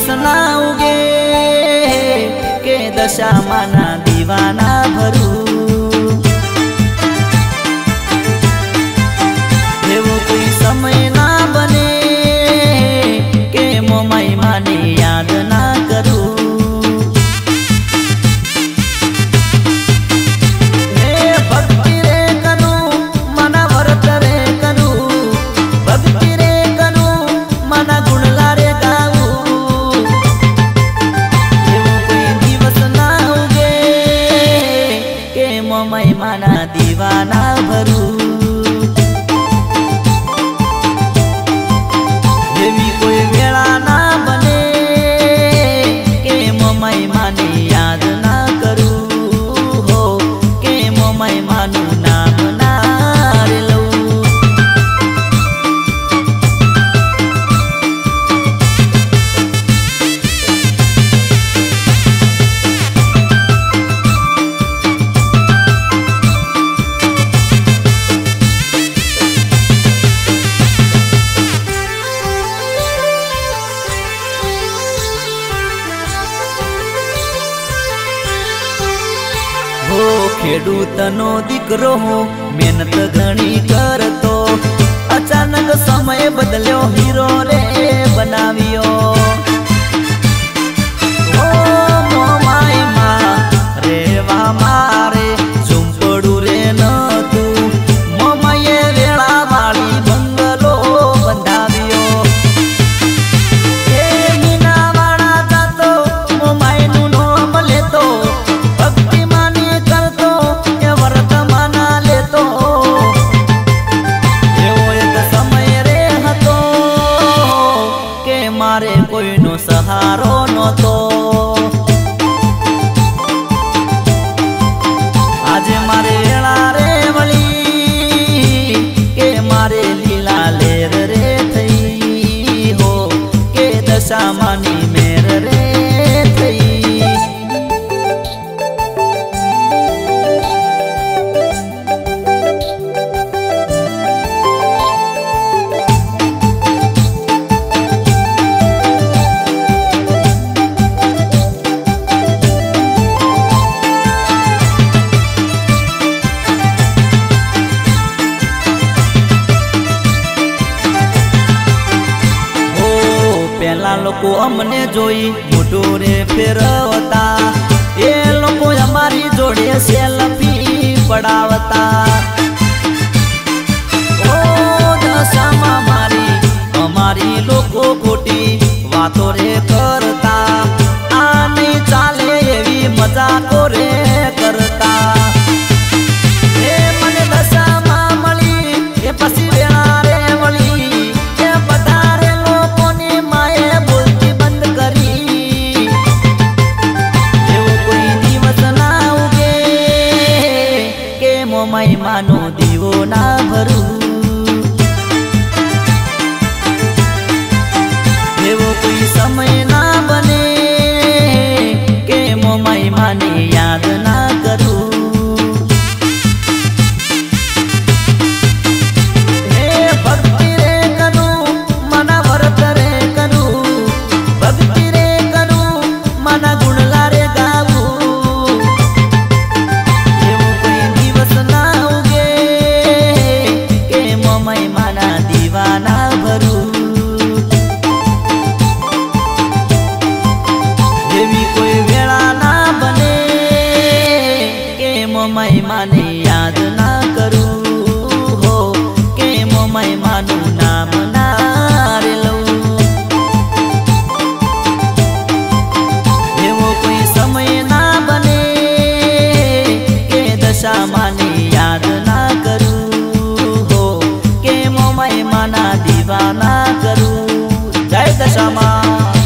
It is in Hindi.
दिवस ना उगे के दशा माना दीवाना भरू एवो कोई समय ना बने के मोमाई माने याद ना करूं। मोमाई माना दीवाना भरू एवी कोई वेला ना बने के मोमाई माने याद ना करूं हो के मोमाई मानु नाम ना रे लूं। खेडूतनो दीकरो हूँ मेहनत घणी करतो अचानक समय बदल्यो हीरो रे बनावियो। ओ मोमाई मां रेवा मारे झुंपड़ू रे न तू मोमाये वेला वाली बंगलो बंधावियो। ए मीना वाला जातो मोमाई नु नाम लेतो मारे कोई नो सहारो नतो आज मारे वेला रे वली के मारे लीला लेर रे थई हो के दशा मानी मेर रे थई। लोको अमने जोई मोटोरे फेरवता ए लोको हमारी जोड़े सेल्फी पड़ावता। ओ दशा मारी हमारी लोको खोटी वातो रे करता आ नहीं चाले एवी मजाको रे करता। ए मने दशा मळी ए पसी वेला रे वळी ए बधारे लोकोनी माए बोलती बंद करी एवो कोई दिवस ना उगे के मोमाई मानो दीवो ना भरू एवो कोई समय ना बने के मोमाई माने याद ना करूं। मोमाई माने याद ना करूं हो के मोमाई मानु नाम ना रे लूं। एवो कोई समय ना बने के दशा माने याद ना करूं हो के मोमाई माना दीवाना करूं। जय दशा मां।